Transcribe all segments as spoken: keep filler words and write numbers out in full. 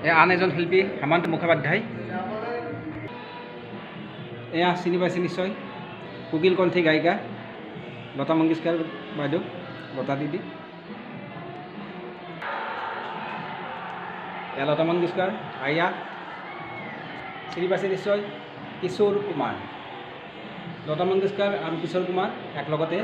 এয়া আন এজন শিল্পী হেমন্ত মুখোপাধ্যায়। এয়া চিনি পাইছে নিশ্চয়, কোকিল কণ্ঠী গায়িকা লতা মংগেশকাৰ বাইদেউ, লতা দিদি। এয়া লতা মংগেশকাৰ। আয়া চিনি পাইছে নিশ্চয়, কিশোৰ কুমাৰ। লতা মংগেশকাৰ আৰু কিশোৰ কুমাৰ একেলগতে।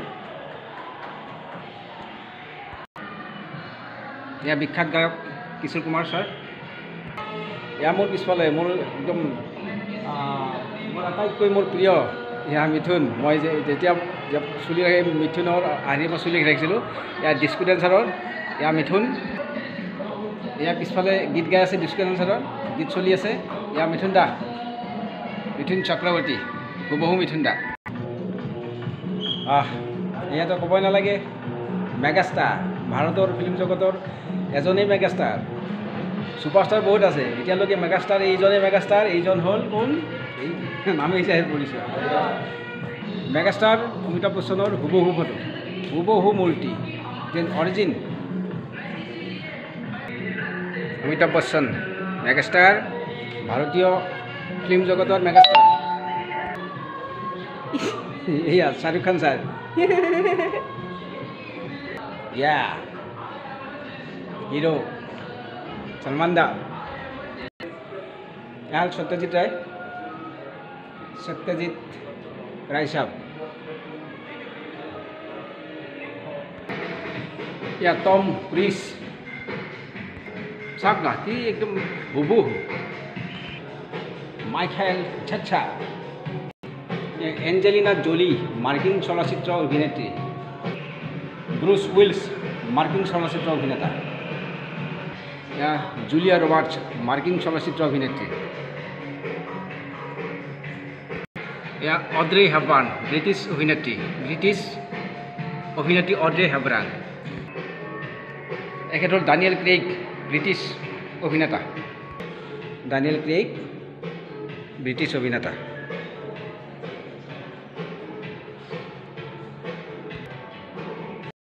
এয়া বিখ্যাত গায়ক কিশোৰ কুমাৰ ছাৰ। এয়া মোৰ পিছফালে মোৰ একদম মোৰ আটাইতকৈ মোৰ প্ৰিয় এয়া মিথুন। মই যে যেতিয়া চুলি ৰাখি মিথুনৰ আহি মই চুলি ৰাখিছিলোঁ, এয়া ডিস্কো ডেন্সাৰৰ এয়া মিথুন। এয়া পিছফালে গীত গাই আছে, ডিস্কো ডেন্সাৰৰ গীত চলি আছে। এয়া মিথুন দা, মিথুন চক্ৰৱৰ্তী, হুবহু মিথুন দা। আহ এয়াতো ক'বই নালাগে, মেগাষ্টাৰ, ভাৰতৰ ফিল্ম জগতৰ এজনেই মেগাষ্টাৰ। ছুপাৰষ্টাৰ বহুত আছে, এতিয়ালৈকে মেগাষ্টাৰ এইজনেই মেগাষ্টাৰ। এইজন হ'ল কোন? এই নামে হিচাপে পৰিছে মেগাষ্টাৰ অমিতাভ বচ্চনৰ হুবহু ফটো, হুবহু মূৰ্তি, যেন অৰিজিন অমিতাভ বচ্চন মেগাষ্টাৰ, ভাৰতীয় ফিল্ম জগতৰ মেগাষ্টাৰ। এয়া শ্বাহৰুখ খান ছাৰ। ইয়া হিৰো সলমান দা। এয়া সত্যজিৎ ৰায়, সত্যজিৎ ৰায় সাহেব। ইয়া টম ক্ৰুজ, চাওক না কি একদম হুবহু। মাইকেল চাচ্চা। এঞ্জেলিনা জলি, মাৰ্কিন চলচ্চিত্ৰ অভিনেত্ৰী। ব্ৰুচ উইলছ, মাৰ্কিন চলচ্চিত্ৰ অভিনেতা। এয়া জুলিয়া ৰবাৰ্টছ, মাৰ্কিন চলচ্চিত্ৰ অভিনেত্ৰী। এয়া অড্ৰে হেপবাৰ্ণ, ব্ৰিটিছ অভিনেত্ৰী, ব্ৰিটিছ অভিনেত্ৰী অড্ৰে হেপবাৰ্ণ। এখেত হ'ল ডানিয়েল ক্ৰেইগ, ব্ৰিটিছ অভিনেতা। ডানিয়েল ক্ৰেইগ ব্ৰিটিছ অভিনেতা।